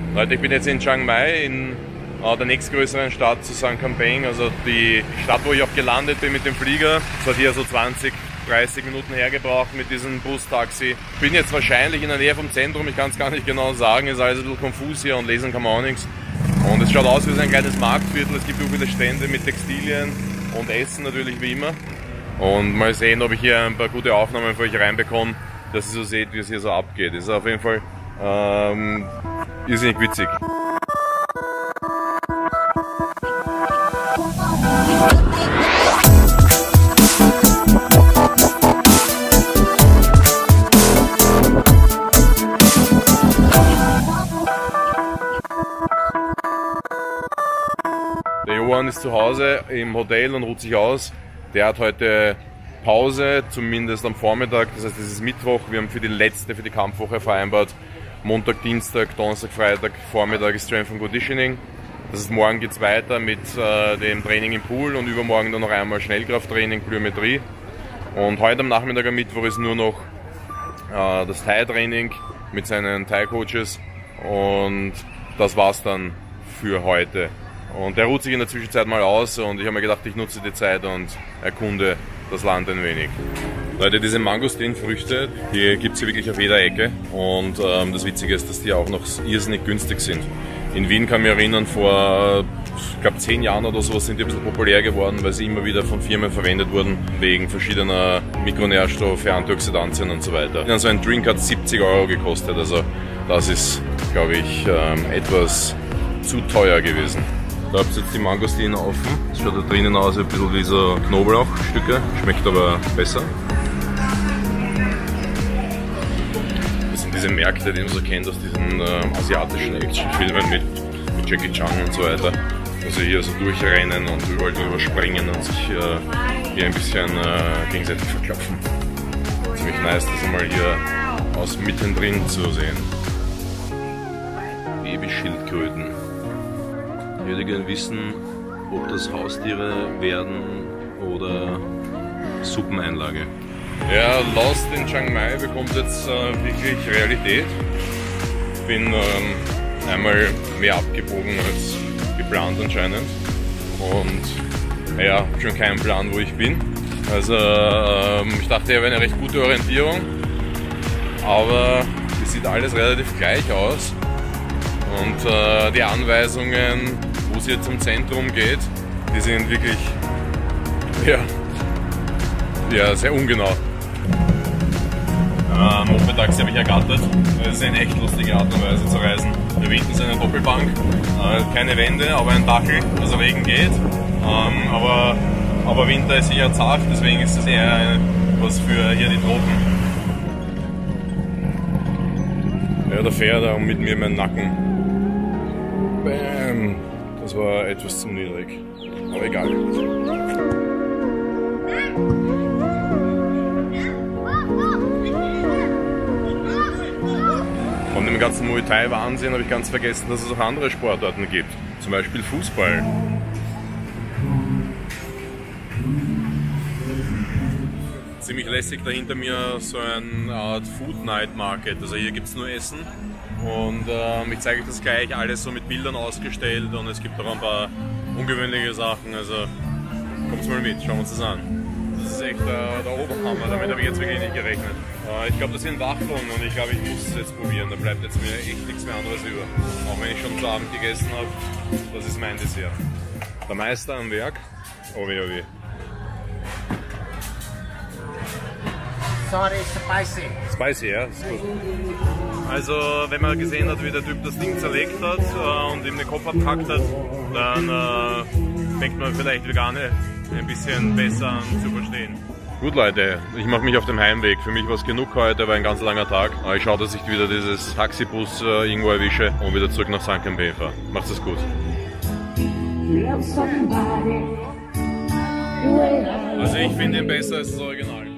Leute, ich bin jetzt in Chiang Mai, in der nächstgrößeren Stadt zu Sankhampeng, also die Stadt, wo ich auch gelandet bin mit dem Flieger. Das hat hier so 20, 30 Minuten hergebraucht mit diesem Bustaxi. Ich bin jetzt wahrscheinlich in der Nähe vom Zentrum, ich kann es gar nicht genau sagen, ist alles ein bisschen konfus hier und lesen kann man auch nichts. Und es schaut aus wie ein kleines Marktviertel, es gibt so viele Stände mit Textilien und Essen natürlich wie immer. Und mal sehen, ob ich hier ein paar gute Aufnahmen für euch reinbekomme, dass ihr so seht, wie es hier so abgeht. Das ist auf jeden Fall irrsinnig witzig. Der Johann ist zu Hause im Hotel und ruht sich aus. Der hat heute Pause, zumindest am Vormittag. Das heißt, es ist Mittwoch. Wir haben für die Kampfwoche vereinbart. Montag, Dienstag, Donnerstag, Freitag, Vormittag ist Strength and Conditioning. Das heißt, morgen geht es weiter mit dem Training im Pool und übermorgen dann noch einmal Schnellkrafttraining, Plyometrie. Und heute am Nachmittag, am Mittwoch, ist nur noch das Thai-Training mit seinen Thai-Coaches. Und das war's dann für heute. Und der ruht sich in der Zwischenzeit mal aus und ich habe mir gedacht, ich nutze die Zeit und erkunde das Land ein wenig. Leute, diese Mangostinfrüchte, die gibt es hier wirklich auf jeder Ecke und das Witzige ist, dass die auch noch irrsinnig günstig sind. In Wien kann ich mich erinnern, vor ich glaube 10 Jahren oder so sind die ein bisschen populär geworden, weil sie immer wieder von Firmen verwendet wurden, wegen verschiedener Mikronährstoffe, Antioxidantien und so weiter. Und so ein Drink hat 70 € gekostet, also das ist, glaube ich, etwas zu teuer gewesen. Da habt ihr jetzt die Mangostine offen. Das schaut da drinnen aus ein bisschen wie so Knoblauchstücke, schmeckt aber besser. Das sind diese Märkte, die man so kennt aus diesen asiatischen Actionfilmen mit Jackie Chan und so weiter. Also hier so durchrennen und überall drüber springen und sich hier ein bisschen gegenseitig verklopfen. Ziemlich nice, das einmal hier aus mittendrin zu sehen. Babyschildkröten. Ich würde gerne wissen, ob das Haustiere werden oder Suppeneinlage. Ja, Lost in Chiang Mai bekommt jetzt wirklich Realität. Ich bin einmal mehr abgebogen als geplant anscheinend. Und naja, schon keinen Plan, wo ich bin. Also ich dachte, ich habe eine recht gute Orientierung. Aber es sieht alles relativ gleich aus. Und die Anweisungen, wo es hier zum Zentrum geht, die sind wirklich ja, sehr ungenau. Moped-Taxi habe ich ergattert. Das ist eine echt lustige Art und Weise zu reisen. Da hinten ist eine Doppelbank, keine Wände, aber ein Dachel, also Regen geht. Aber Winter ist sicher zart, deswegen ist das eher was für hier die Tropen. Ja, der fährt da mit mir in meinen Nacken. Bam! Das war etwas zu niedrig, aber egal. Von dem ganzen Muay Thai Wahnsinn habe ich ganz vergessen, dass es auch andere Sportarten gibt. Zum Beispiel Fußball. Ziemlich lässig dahinter mir so eine Art Food Night Market. Also hier gibt es nur Essen. Und ich zeige euch das gleich, alles so mit Bildern ausgestellt und es gibt auch ein paar ungewöhnliche Sachen, also kommt mal mit, schauen wir uns das an. Das ist echt der Oberhammer, damit habe ich jetzt wirklich nicht gerechnet. Ich glaube, das sind Waffeln und ich glaube, ich muss es jetzt probieren, da bleibt jetzt mir echt nichts mehr anderes über. Auch wenn ich schon zu Abend gegessen habe, das ist mein Dessert. Der Meister am Werk, oh weh, oh weh. Sorry, spicy. Spicy, ja, ist gut. Also, wenn man gesehen hat, wie der Typ das Ding zerlegt hat und ihm den Kopf abgehackt hat, dann fängt man vielleicht Veganer ein bisschen besser an zu verstehen. Gut Leute, ich mache mich auf den Heimweg. Für mich war es genug heute, war ein ganz langer Tag. Ich schaue, dass ich wieder dieses Taxibus irgendwo erwische und wieder zurück nach Sankhampeng fahre. Macht's es gut. Also ich finde ihn besser als das Original.